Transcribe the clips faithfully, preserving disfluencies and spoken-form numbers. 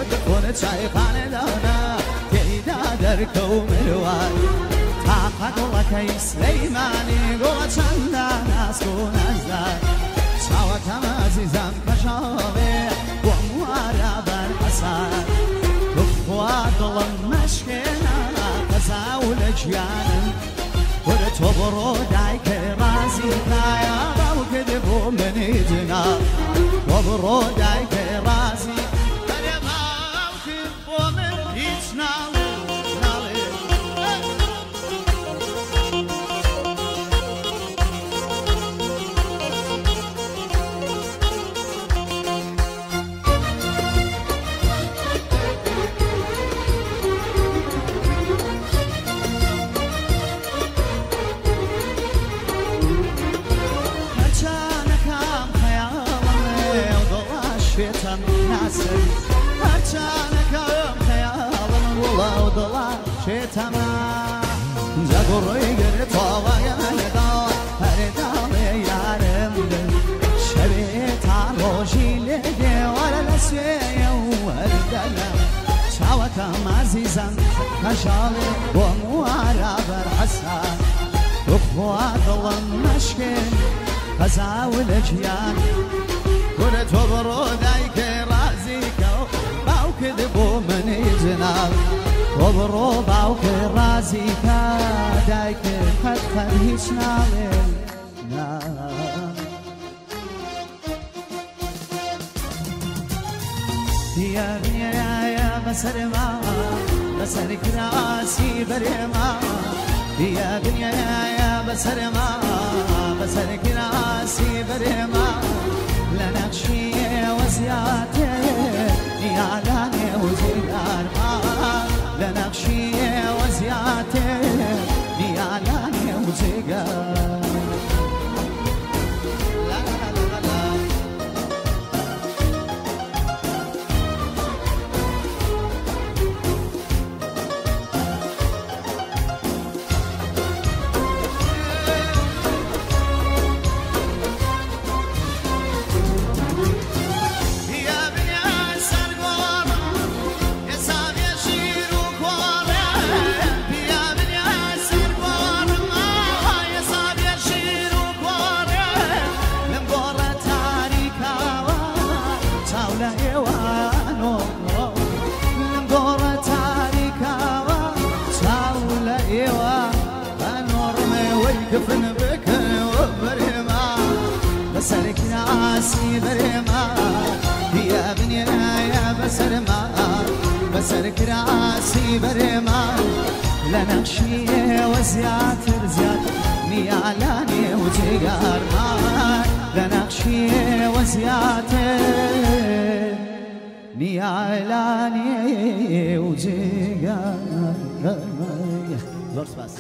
خود چای خانه دانا پیدا در کومروان تا قدولا کی سلیمانی گولا چندان اسکون ازدار چاوا کم عزیزم کشاوه و موارا بر حسن خوا دلم مشکنا قزاول جیانم ور تو برو دای که رازی نایا باو که دبو منی جنا تو برو دای که رازی بله باو که دبو من هیچ ناله ناله هرچانکم خیالم ولا ودلا شتما جگوری گر توای ندا هر دال یارم شبه تاروشی لگه ولا لسیه وهر دلا شاوکم عزیزم کشاله و موارا بر حسن وخوا دلم مشکن خزاول جیان ور تو برو دای که رازی کو باو که دبو منی جناب تو برو باو که رازی کا دای که خد خد هیچ ناله نام دیا بیا یا بسر ما بسر کراسی بر ما دیا بیا یا بسر ما بسر کراسی بر ما لنقشي وزياته يعلاني وزيار ما لنقشي وزياته يعلاني وزيار كفن بك وبرما بسرك ناسي برما يا ابني يا بسرما بسرك راسي برما لنقشي وزيات رزيات نيالاني وجيار ما لنقشي وزيات نيالاني وجيار زور سپاس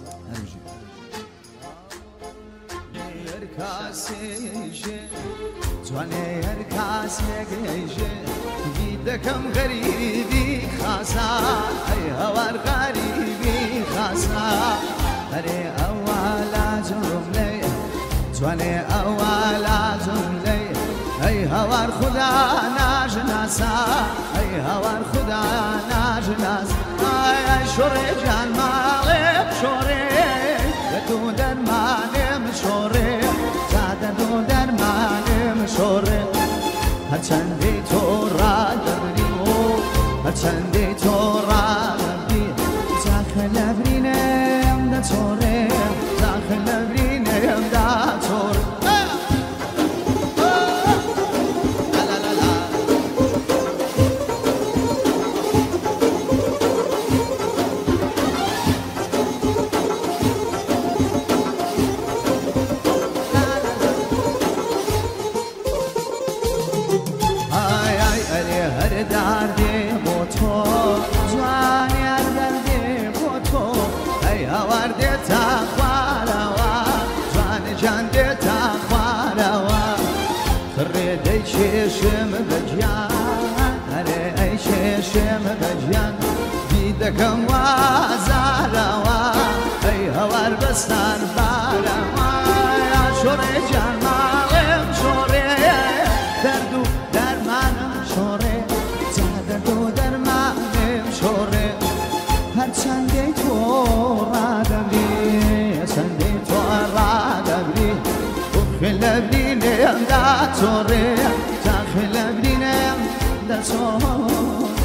كاسيجي جواني كاسيجي بيدكم غريبي خاصة أي هوار غريبي خاصة هري أولا جملي جواني أولا جملي أي هوار خدا ناجناسا أي هوار خدا ناجناسا أي شوري جان مالي شوري لتو در مالم شوري دو در من مشوره هرچندی تو را داریم هرچندی تو را داریم داخل لبرینم دا چوره داخل لبرینم دا چوره شم بجیان هر ای شم بجیان دیدکم وازاروا ای هوار بستان باروا شوره جان مالم شوره دردو درمانم شوره زادردو تو در منم شوره هرچند تو را دبلی هرچند تو را دبلی خل بلینم دا توره تا خل بلینم دا توره